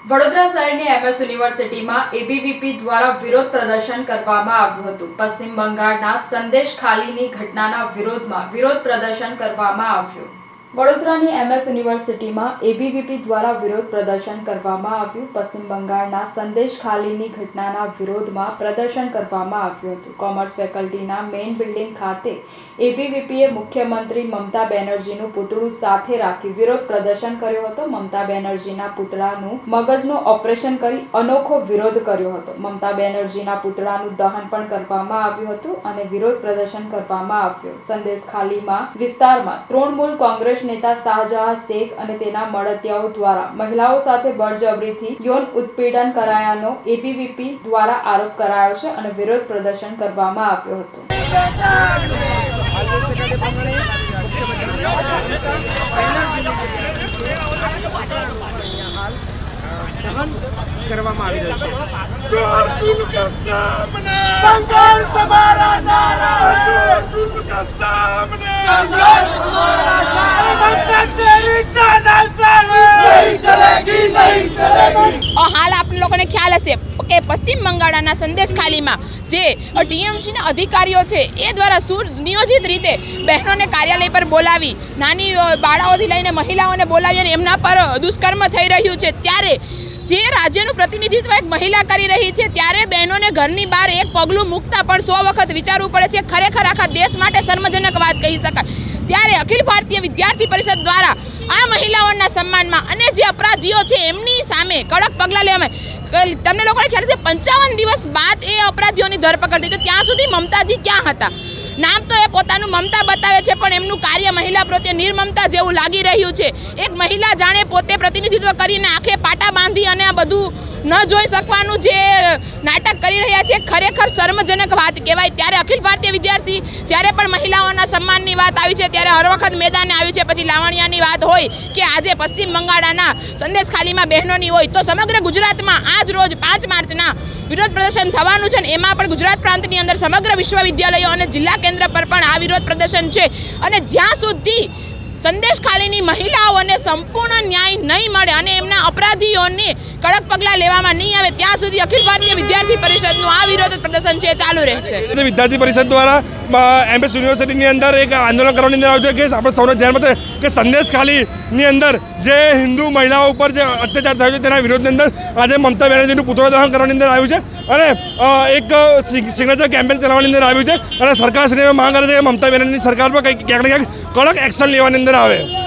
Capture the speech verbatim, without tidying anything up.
વડોદરા શહેરની એમએસ યુનિવર્સિટીમાં એબીવીપી દ્વારા વિરોધ પ્રદર્શન કરવામાં આવ્યું હતું। પશ્ચિમ બંગાળના સંદેશ ખાલીની ઘટનાના વિરોધમાં વિરોધ પ્રદર્શન કરવામાં આવ્યું। વડોદરાની એમએસ યુનિવર્સિટીમાં એબીવીપી દ્વારા વિરોધ પ્રદર્શન કરવામાં આવ્યું। પશ્ચિમ બંગાળના સંદેશ ખાલીની ઘટનાના વિરોધમાં પ્રદર્શન કરવામાં આવ્યું હતું। કોમર્સ ફેકલ્ટીના મેઇન બિલ્ડિંગ ખાતે એબીવીપીએ મુખ્યમંત્રી મમતા બેનર્જીનું પુતળું સાથે રાખી વિરોધ પ્રદર્શન કર્યો હતો। મમતા બેનર્જીના પુતળાનું મગજનું ઓપરેશન કરી અનોખો વિરોધ કર્યો હતો। મમતા બેનર્જીના પુતળાનું દહન પણ કરવામાં આવ્યું હતું અને વિરોધ પ્રદર્શન કરવામાં આવ્યું। સંદેશ ખાલીમાં વિસ્તારમાં તૃણમૂલ કોંગ્રેસ नेता शाहजहां शेख અને તેના મળતિયાઓ દ્વારા મહિલાઓ સાથે બળજબરીથી યૌન ઉત્પીડન કરાયાનો એબીવીપી દ્વારા આરોપ કરાયો છે અને વિરોધ પ્રદર્શન કરવામાં આવ્યો હતો। કરવામાં આવી રહ્યું છે જોર જુલ્મ કે સામને સંઘર્ષ હમારા નારા જોર જુલ્મ કે સામને संघर्ष हमारा नारा है तेरी तानाशाही नहीं चलेगी नहीं चलेगी। और हाल आप लोगों ने ख्याल हशे કે પશ્ચિમ બંગાળના સંદેશ ખાલીમાં જે ટીએમસીના અધિકારીઓ છે એ દ્વારા સુનિયોજિત રીતે બહેનોને કાર્યાલય પર બોલાવી નાની બાળાઓથી લઈને મહિલાઓને બોલાવી અને એમના પર દુષ્કર્મ થઈ રહ્યું છે, ત્યારે જે રાજ્યનું પ્રતિનિધિત્વ એક મહિલા કરી રહી છે ત્યારે બહેનોને ઘરની બહાર એક પગલું મૂકતા પણ સો વખત વિચારવું પડે છે। ખરેખર આખા દેશ માટે શર્મજનક વાત કહી શકાય। ત્યારે અખિલ ભારતીય વિદ્યાર્થી પરિષદ દ્વારા આ મહિલાઓના સન્માનમાં અને જે અપરાધીઓ છે એમની સામે કડક પગલાં લેવામાં તમને લોકોને ખ્યાલ છે પંચાવન દિવસ બાદ એ અપરાધીઓની ધરપકડ થઈ, તો ત્યાં સુધી મમતાજી ક્યાં હતા? નામ તો એ પોતાનું મમતા બતાવે છે પણ એમનું કાર્ય મહિલા પ્રત્યે નિર્મમતા જેવું લાગી રહ્યું છે। એક મહિલા જાણે પોતે પ્રતિનિધિત્વ કરીને આંખે પાટા બાંધી અને આ બધું ન જોઈ શકવાનું જે નાટક કરી રહ્યા છે, ખરેખર શર્મજનક વાત કહેવાય। ત્યારે અખિલ ભારતીય વિદ્યાર્થી જ્યારે પણ મહિલાઓના સન્માનની વાત આવી છે ત્યારે હર વખત મેદાને આવી છે, પછી લાવણિયાની વાત હોય કે આજે પશ્ચિમ બંગાળના સંદેશ ખાલીમાં બહેનોની હોય, તો સમગ્ર ગુજરાતમાં આજ રોજ પાંચ માર્ચના વિરોધ પ્રદર્શન થવાનું છે। એમાં પણ ગુજરાત પ્રાંતની અંદર સમગ્ર વિશ્વવિદ્યાલયો અને જિલ્લા કેન્દ્ર પર પણ આ વિરોધ પ્રદર્શન છે અને જ્યાં સુધી સંદેશ ખાલીની મહિલાઓને સંપૂર્ણ ન્યાય નહીં મળે અને એમના અપરાધીઓને કડક પગલાં લેવામાં નહીં આવે ત્યાં સુધી અખિલ ભારતીય વિદ્યાર્થી પરિષદનું આ વિરોધ પ્રદર્શન છે ચાલુ રહેશે। વિદ્યાર્થી પરિષદ દ્વારા એમએસ યુનિવર્સિટીની અંદર એક આંદોલન કરવાની અંદર આવ્યું છે કે આપણે સૌને ધ્યાનમાં છે કે સંદેશ ખાલીની અંદર જે હિન્દુ મહિલાઓ ઉપર જે અત્યાચાર થયો છે તેના વિરોધની અંદર આજે મમતા બેનર્જીનું પુતળા દહન કરવાની અંદર આવ્યું છે અને એક સિગ્નેચર કેમ્પેન ચલાવવાની અંદર આવ્યું છે અને સરકારશ્રીને માંગ કરે છે કે મમતા બેનર્જીની સરકાર પર ક્યાંક ને ક્યાંક કડક એક્શન લેવાની અંદર આવે।